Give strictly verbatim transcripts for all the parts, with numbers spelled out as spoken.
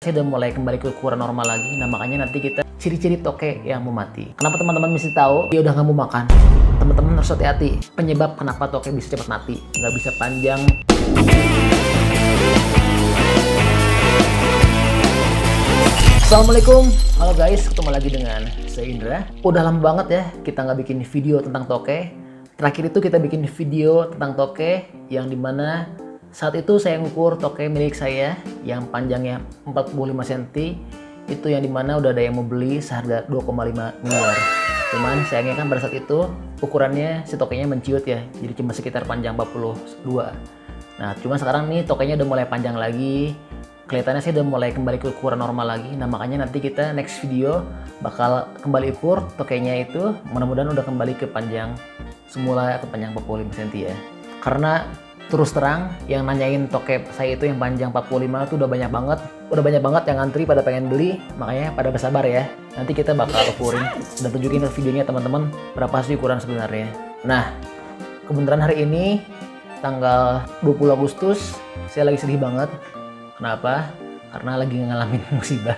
saya udah mulai kembali ke ukuran normal lagi. Nah makanya nanti kita ciri-ciri toke yang mau mati. Kenapa teman-teman mesti tahu? Dia udah nggak mau makan. Teman-teman harus hati-hati. Penyebab kenapa toke bisa cepat mati, nggak bisa panjang. Assalamualaikum, halo guys, ketemu lagi dengan saya Indra. Udah lama banget ya kita nggak bikin video tentang toke. Terakhir itu kita bikin video tentang toke yang dimana saat itu saya ngukur toke milik saya yang panjangnya empat puluh lima sentimeter. Itu yang dimana udah ada yang mau beli seharga dua koma lima miliar. Cuman sayangnya kan pada saat itu ukurannya si tokenya menciut ya, jadi cuma sekitar panjang empat puluh dua. Nah cuma sekarang nih tokenya udah mulai panjang lagi. Kelihatannya sih udah mulai kembali ke ukuran normal lagi. Nah makanya nanti kita next video bakal kembali ukur tokenya itu, mudah-mudahan udah kembali ke panjang semula ke panjang empat puluh lima sentimeter ya. Karena terus terang yang nanyain toke saya itu yang panjang empat puluh lima itu udah banyak banget. Udah banyak banget yang ngantri pada pengen beli, makanya pada bersabar ya. Nanti kita bakal ukurin dan tunjukin ke videonya teman-teman berapa sih ukuran sebenarnya. Nah, kebenaran hari ini tanggal dua puluh Agustus saya lagi sedih banget. Kenapa? Karena lagi ngalamin musibah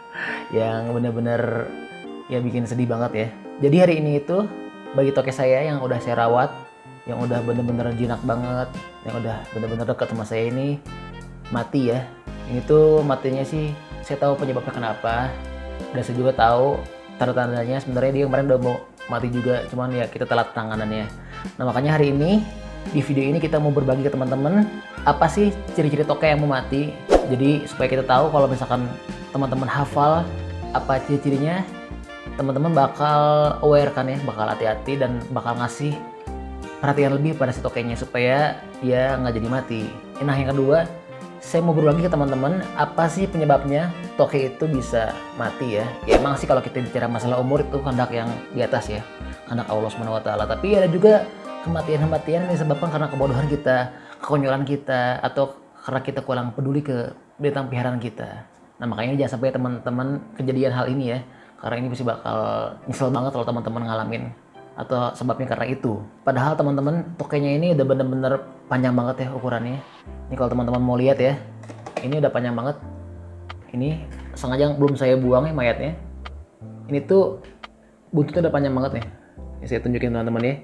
yang bener-bener ya bikin sedih banget ya. Jadi hari ini itu bagi toke saya yang udah saya rawat, yang udah bener-bener jinak banget, yang udah bener-bener dekat sama saya ini mati ya. Ini tuh matinya sih saya tahu penyebabnya kenapa, dan saya juga tahu tanda-tandanya sebenarnya dia kemarin udah mau mati juga, cuman ya kita telat penanganannya. Nah makanya hari ini di video ini kita mau berbagi ke teman-teman apa sih ciri-ciri toke yang mau mati. Jadi supaya kita tahu kalau misalkan teman-teman hafal apa ciri-cirinya, teman-teman bakal aware kan ya, bakal hati-hati dan bakal ngasih perhatian lebih pada si tokenya supaya dia nggak jadi mati. Nah yang kedua, saya mau berbagi ke teman-teman apa sih penyebabnya toke itu bisa mati ya. Ya emang sih kalau kita bicara masalah umur itu kehendak yang di atas ya, kehendak Allah subhanahu wa taala. Tapi ada juga kematian-kematian yang disebabkan karena kebodohan kita, kekonyolan kita, atau karena kita kurang peduli ke binatang peliharaan kita. Nah makanya jangan sampai teman-teman kejadian hal ini ya, karena ini pasti bakal nyesel banget kalau teman-teman ngalamin atau sebabnya karena itu. Padahal teman-teman tokenya ini udah bener-bener panjang banget ya ukurannya. Ini kalau teman-teman mau lihat ya, ini udah panjang banget. Ini sengaja belum saya buang ya mayatnya. Ini tuh buntutnya udah panjang banget ya. Ini saya tunjukin teman-teman ya.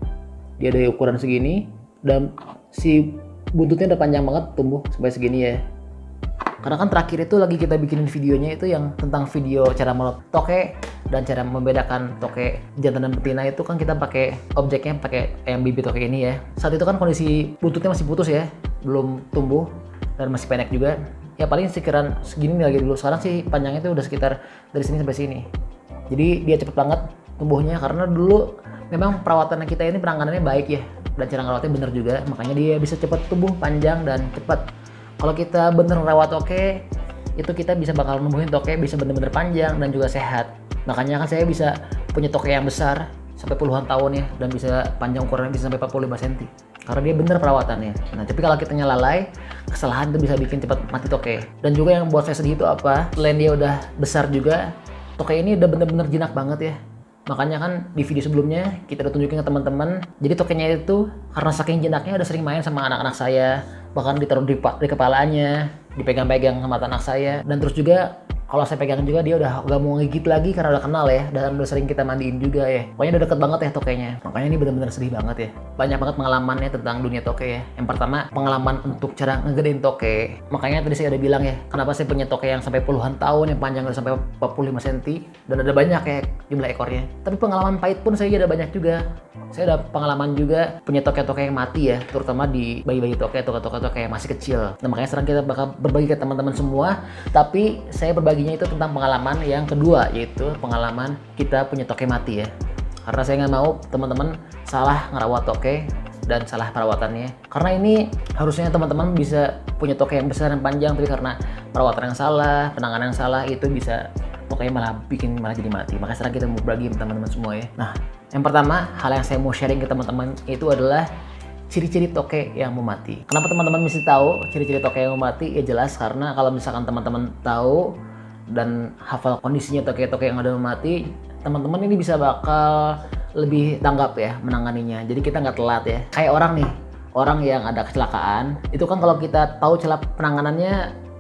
Dia ada ukuran segini dan si buntutnya udah panjang banget tumbuh sampai segini ya. Karena kan terakhir itu lagi kita bikinin videonya itu yang tentang video cara merawat toke dan cara membedakan toke jantan dan betina, itu kan kita pakai objeknya pakai yang bibit toke ini ya. Saat itu kan kondisi buntutnya masih putus ya, belum tumbuh dan masih pendek juga. Ya paling sekitaran segini lagi dulu. Sekarang sih panjangnya itu udah sekitar dari sini sampai sini. Jadi dia cepet banget tumbuhnya karena dulu memang perawatan kita ini penanganannya baik ya, dan cara ngerawatnya bener juga, makanya dia bisa cepat tumbuh panjang dan cepat. Kalau kita bener rawat toke, itu kita bisa bakal numbuhin toke bisa bener-bener panjang dan juga sehat. Makanya kan saya bisa punya toke yang besar sampai puluhan tahun ya, dan bisa panjang ukurannya bisa sampai empat puluh lima sentimeter karena dia bener perawatannya. Nah tapi kalau kita lalai, kesalahan itu bisa bikin cepat mati toke. Dan juga yang buat saya sedih itu apa, selain dia udah besar juga, toke ini udah bener-bener jinak banget ya. Makanya kan di video sebelumnya kita udah tunjukin ke teman-teman. Jadi tokenya itu karena saking jinaknya udah sering main sama anak-anak saya, bahkan ditaruh di, di kepalanya, dipegang-pegang sama anak saya. Dan terus juga kalau saya pegang juga dia udah gak mau ngigit lagi karena udah kenal ya, dan udah sering kita mandiin juga ya. Pokoknya udah deket banget ya tokenya. Makanya ini bener-bener sedih banget ya. Banyak banget pengalamannya tentang dunia toke ya. Yang pertama, pengalaman untuk cara ngegedein toke. Makanya tadi saya udah bilang ya, kenapa saya punya toke yang sampai puluhan tahun, yang panjang udah sampai empat puluh lima sentimeter, dan ada banyak ya jumlah ekornya. Tapi pengalaman pahit pun saya ada banyak juga. Saya ada pengalaman juga punya toke-toke yang mati ya, terutama di bayi-bayi toke atau toke-toke yang masih kecil. Nah makanya sekarang kita bakal berbagi ke teman-teman semua, tapi saya berbaginya itu tentang pengalaman yang kedua, yaitu pengalaman kita punya toke mati ya. Karena saya nggak mau teman-teman salah ngerawat toke dan salah perawatannya. Karena ini harusnya teman-teman bisa punya toke yang besar dan panjang, tapi karena perawatan yang salah, penanganan yang salah, itu bisa tokenya malah bikin malah jadi mati. Makanya sekarang kita mau berbagi ke teman-teman semua ya. Nah yang pertama, hal yang saya mau sharing ke teman-teman itu adalah ciri-ciri toke yang mau mati. Kenapa teman-teman mesti tahu ciri-ciri toke yang mau mati? Ya jelas karena kalau misalkan teman-teman tahu dan hafal kondisinya toke-toke yang ada mau mati, teman-teman ini bisa bakal lebih tanggap ya menanganinya. Jadi kita nggak telat ya. Kayak orang nih, orang yang ada kecelakaan, itu kan kalau kita tahu celah penanganannya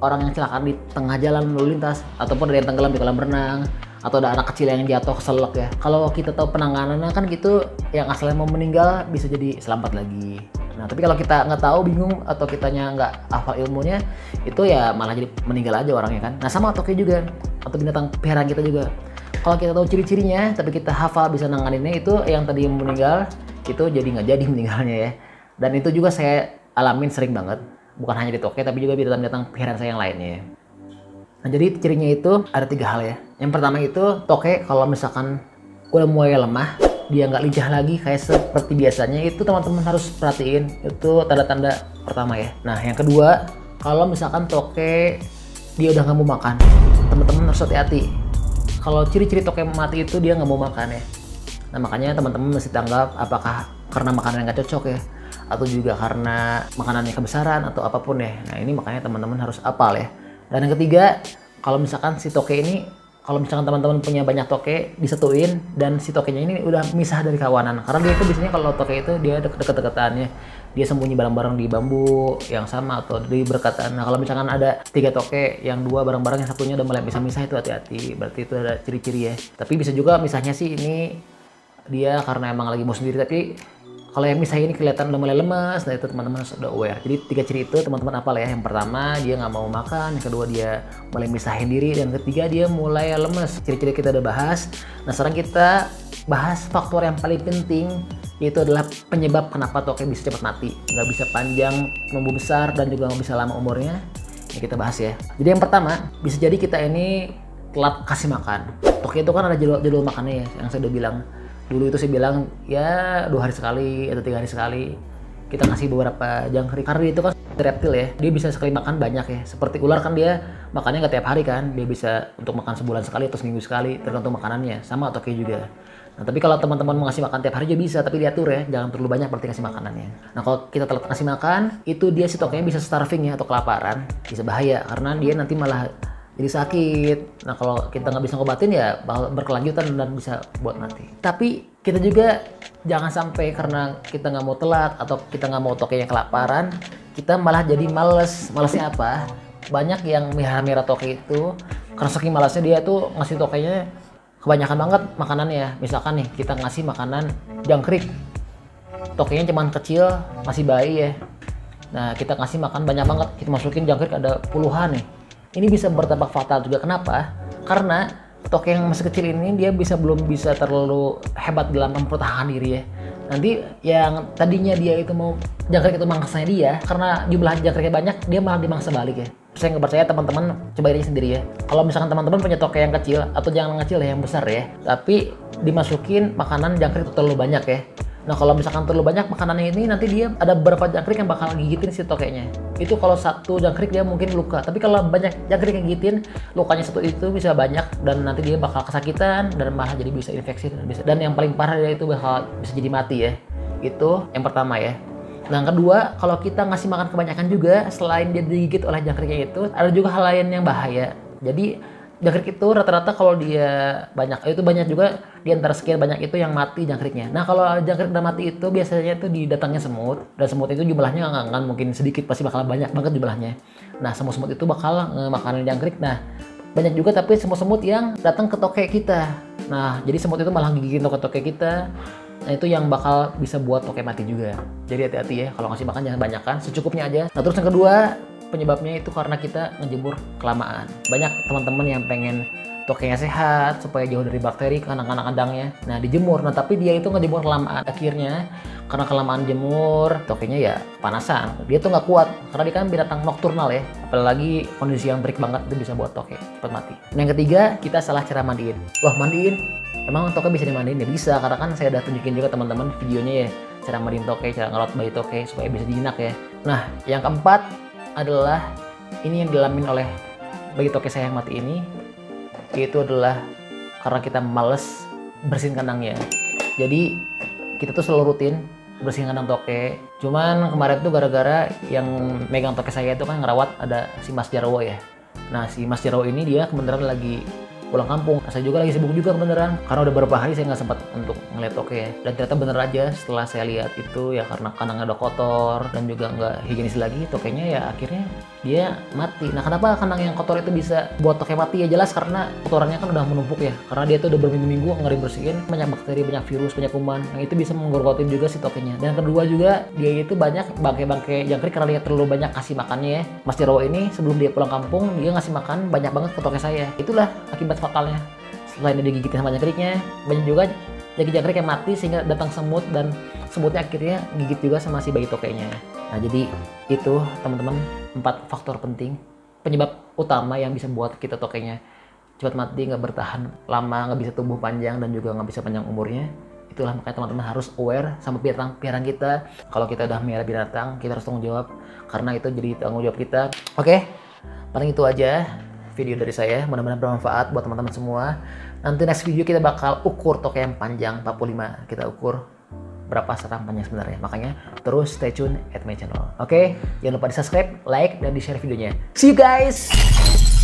orang yang kecelakaan di tengah jalan lalu lintas, ataupun ada yang tenggelam di kolam renang, atau ada anak kecil yang jatuh keselak ya. Kalau kita tahu penanganannya kan gitu, yang asalnya mau meninggal bisa jadi selamat lagi. Nah tapi kalau kita nggak tahu, bingung, atau kitanya nggak hafal ilmunya, itu ya malah jadi meninggal aja orangnya kan. Nah sama toke juga, atau binatang peliharaan kita juga. Kalau kita tahu ciri-cirinya, tapi kita hafal bisa nanganinnya, itu yang tadi yang meninggal, itu jadi nggak jadi meninggalnya ya. Dan itu juga saya alamin sering banget. Bukan hanya di toke, tapi juga binatang-binatang peliharaan saya yang lainnya ya. Nah jadi cirinya itu ada tiga hal ya. Yang pertama itu toke kalau misalkan udah mulai lemah, dia nggak lincah lagi kayak seperti biasanya, itu teman-teman harus perhatiin. Itu tanda-tanda pertama ya. Nah yang kedua, kalau misalkan toke dia udah nggak mau makan, teman-teman harus hati-hati. Kalau ciri-ciri toke mati itu dia nggak mau makan ya. Nah makanya teman-teman mesti tanggap apakah karena makanan yang nggak cocok ya, atau juga karena makanannya kebesaran atau apapun ya. Nah ini makanya teman-teman harus apal ya. Dan yang ketiga, kalau misalkan si toke ini, kalau misalkan teman-teman punya banyak toke, disatuin, dan si tokenya ini udah misah dari kawanan. Karena dia itu biasanya kalau toke itu dia deket-deketannya, dia sembunyi bareng-bareng di bambu yang sama atau di berkatan. Nah kalau misalkan ada tiga toke, yang dua bareng-bareng, yang satunya udah mulai misah-misah, itu hati-hati. Berarti itu ada ciri-ciri ya. Tapi bisa juga misahnya sih ini dia karena emang lagi mau sendiri, tapi kalau yang misah ini kelihatan udah mulai lemas, nah itu teman-teman sudah aware. Jadi tiga ciri itu teman-teman apal ya. Yang pertama dia nggak mau makan, yang kedua dia mulai misahin diri, dan ketiga dia mulai lemes. Ciri-ciri kita udah bahas. Nah sekarang kita bahas faktor yang paling penting, yaitu adalah penyebab kenapa toke bisa cepat mati, nggak bisa panjang, tumbuh besar, dan juga nggak bisa lama umurnya. Ini kita bahas ya. Jadi yang pertama, bisa jadi kita ini telat kasih makan. Toke itu kan ada jadwal-jadwal makannya ya, yang saya udah bilang. Dulu itu saya bilang ya dua hari sekali atau tiga hari sekali kita kasih beberapa jangkrik, karena dia itu kan reptil ya, dia bisa sekali makan banyak ya. Seperti ular kan dia makannya nggak tiap hari kan, dia bisa untuk makan sebulan sekali atau seminggu sekali tergantung makanannya. Sama toke juga. Nah tapi kalau teman-teman mau ngasih makan tiap hari juga bisa, tapi diatur ya, jangan terlalu banyak berarti kasih makanannya. Nah kalau kita telat kasih makan, itu dia si tokenya bisa starving ya, atau kelaparan, bisa bahaya karena dia nanti malah jadi sakit. Nah kalau kita nggak bisa ngobatin ya bakal berkelanjutan dan bisa buat mati. Tapi kita juga jangan sampai karena kita nggak mau telat atau kita nggak mau tokenya kelaparan, kita malah jadi males. Malesnya apa? Banyak yang mihara-mihara toke itu karena saking malasnya dia tuh ngasih tokenya kebanyakan banget makanannya. Misalkan nih kita ngasih makanan jangkrik, tokenya cuman kecil, masih bayi ya. Nah kita ngasih makan banyak banget, kita masukin jangkrik ada puluhan nih. Ini bisa berdampak fatal juga. Kenapa? Karena toke yang masih kecil ini dia bisa belum bisa terlalu hebat dalam mempertahankan diri ya. Nanti yang tadinya dia itu mau jangkrik itu mangsanya dia, karena jumlah jangkriknya banyak, dia malah dimangsa balik ya. Saya nggak percaya, teman-teman coba ini sendiri ya. Kalau misalkan teman-teman punya toke yang kecil, atau jangan kecil ya, yang besar ya, tapi dimasukin makanan jangkrik itu terlalu banyak ya. Nah kalau misalkan terlalu banyak makanannya ini, nanti dia ada beberapa jangkrik yang bakal gigitin si tokenya. Itu kalau satu jangkrik dia mungkin luka, tapi kalau banyak jangkrik yang gigitin, lukanya satu itu bisa banyak, dan nanti dia bakal kesakitan dan malah jadi bisa infeksi dan bisa, dan yang paling parah dia itu bakal bisa jadi mati ya. Itu yang pertama ya. Nah yang kedua, kalau kita ngasih makan kebanyakan juga, selain dia digigit oleh jangkriknya itu, ada juga hal lain yang bahaya. Jadi jangkrik itu rata-rata kalau dia banyak, itu banyak juga di antara sekian banyak itu yang mati jangkriknya. Nah kalau jangkrik udah mati itu biasanya itu didatangnya semut, dan semut itu jumlahnya nggak akan mungkin sedikit, pasti bakal banyak banget jumlahnya. Nah semut-semut itu bakal makanan jangkrik. Nah banyak juga tapi semut-semut yang datang ke toke kita. Nah jadi semut itu malah gigitin toke-toke kita. Nah itu yang bakal bisa buat toke mati juga. Jadi hati-hati ya, kalau ngasih makan jangan banyakan, secukupnya aja. Nah terus yang kedua, penyebabnya itu karena kita ngejemur kelamaan. Banyak teman-teman yang pengen tokenya sehat supaya jauh dari bakteri, anak-anak kandangnya. Nah dijemur, nah tapi dia itu ngejemur kelamaan. Akhirnya karena kelamaan jemur, tokenya ya kepanasan. Dia tuh nggak kuat karena dia kan binatang nokturnal ya. Apalagi kondisi yang terik banget itu bisa buat toke cepat mati. Nah, yang ketiga, kita salah cara mandiin. Wah mandiin? Emang toke bisa dimandiin? Ya bisa, karena kan saya udah tunjukin juga teman-teman videonya ya, cara mandiin toke, cara ngelot bayi toke supaya bisa jinak ya. Nah yang keempat adalah ini yang dialamin oleh bayi toke saya yang mati ini, yaitu adalah karena kita males bersihin kandangnya. Jadi kita tuh selalu rutin bersihin kandang toke. Cuman kemarin tuh gara-gara yang megang toke saya itu kan ngerawat ada si Mas Jarwo ya. Nah si Mas Jarwo ini dia kebenaran lagi pulang kampung. Nah, saya juga lagi sibuk juga kebenaran, karena udah beberapa hari saya nggak sempat untuk ngeliat toke ya. Dan ternyata bener aja setelah saya lihat itu ya, karena kandangnya udah kotor dan juga nggak higienis lagi, tokenya ya akhirnya dia mati. Nah, kenapa kandang yang kotor itu bisa buat toke mati? Ya jelas karena kotorannya kan udah menumpuk ya. Karena dia tuh udah berminggu-minggu nggak dibersihin, banyak bakteri, banyak virus, banyak kuman. Yang itu bisa menggorotin juga si tokenya. Dan kedua juga dia itu banyak bangkai-bangkai jangkrik karena dia terlalu banyak kasih makannya ya. Mas Jarwo ini sebelum dia pulang kampung dia ngasih makan banyak banget ke toke saya. Itulah akibat fatalnya. Selain dia digigitin sama jangkriknya, banyak juga jangkrik-jangkrik yang mati sehingga datang semut dan semutnya akhirnya gigit juga sama si bayi tokenya. Nah, jadi itu teman-teman empat faktor penting penyebab utama yang bisa buat kita tokenya cepat mati, nggak bertahan lama, nggak bisa tumbuh panjang, dan juga nggak bisa panjang umurnya. Itulah makanya teman-teman harus aware sama binatang-binatang kita. Kalau kita udah melihara binatang, kita harus tanggung jawab karena itu jadi tanggung jawab kita. Oke, paling itu aja video dari saya. Mudah-mudahan bermanfaat buat teman-teman semua. Nanti next video kita bakal ukur toke yang panjang empat puluh lima. Kita ukur berapa serang panjang sebenarnya. Makanya terus stay tune at my channel. Oke, jangan lupa di subscribe, like, dan di share videonya. See you guys!